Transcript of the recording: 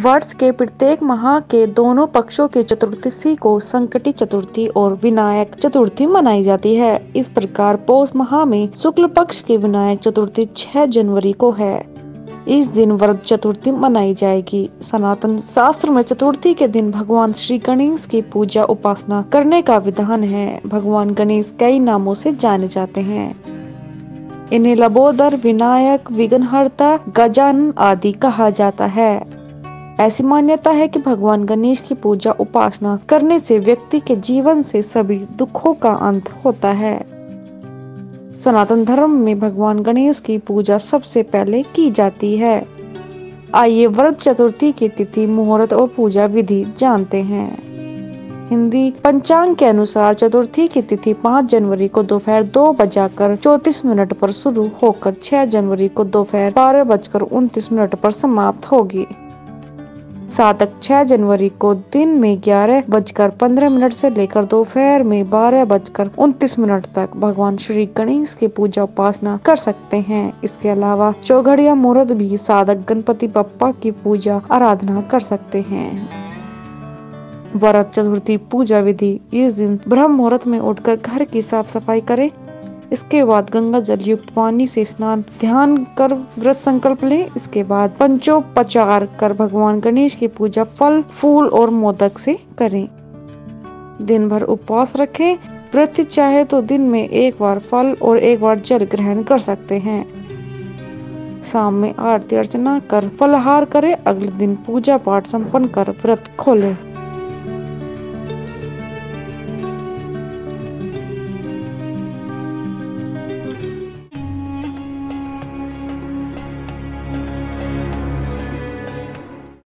वर्ष के प्रत्येक माह के दोनों पक्षों के चतुर्दशी को संकटी चतुर्थी और विनायक चतुर्थी मनाई जाती है। इस प्रकार पौष माह में शुक्ल पक्ष की विनायक चतुर्थी 6 जनवरी को है। इस दिन व्रत चतुर्थी मनाई जाएगी। सनातन शास्त्र में चतुर्थी के दिन भगवान श्री गणेश की पूजा उपासना करने का विधान है। भगवान गणेश कई नामों से जाने जाते हैं। इन्हें लंबोदर, विनायक, विघ्नहर्ता, गजानन आदि कहा जाता है। ऐसी मान्यता है कि भगवान गणेश की पूजा उपासना करने से व्यक्ति के जीवन से सभी दुखों का अंत होता है। सनातन धर्म में भगवान गणेश की पूजा सबसे पहले की जाती है। आइए व्रत चतुर्थी की तिथि, मुहूर्त और पूजा विधि जानते हैं। हिंदी पंचांग के अनुसार चतुर्थी की तिथि 5 जनवरी को दोपहर 2:34 पर शुरू होकर 6 जनवरी को दोपहर 12:29 पर समाप्त होगी। साधक 6 जनवरी को दिन में 11:15 से लेकर दोपहर में 12:29 तक भगवान श्री गणेश की पूजा उपासना कर सकते हैं। इसके अलावा चौघड़िया मुहूर्त भी साधक गणपति बप्पा की पूजा आराधना कर सकते हैं। व्रत चतुर्थी पूजा विधि। इस दिन ब्रह्म मुहूर्त में उठकर घर की साफ सफाई करें। इसके बाद गंगा जल युक्त पानी से स्नान, ध्यान कर व्रत संकल्प लें। इसके बाद पंचोपचार कर भगवान गणेश की पूजा फल, फूल और मोदक से करें। दिन भर उपवास रखें। व्रती चाहे तो दिन में एक बार फल और एक बार जल ग्रहण कर सकते हैं। शाम में आरती अर्चना कर फलाहार करें। अगले दिन पूजा पाठ संपन्न कर व्रत खोलें।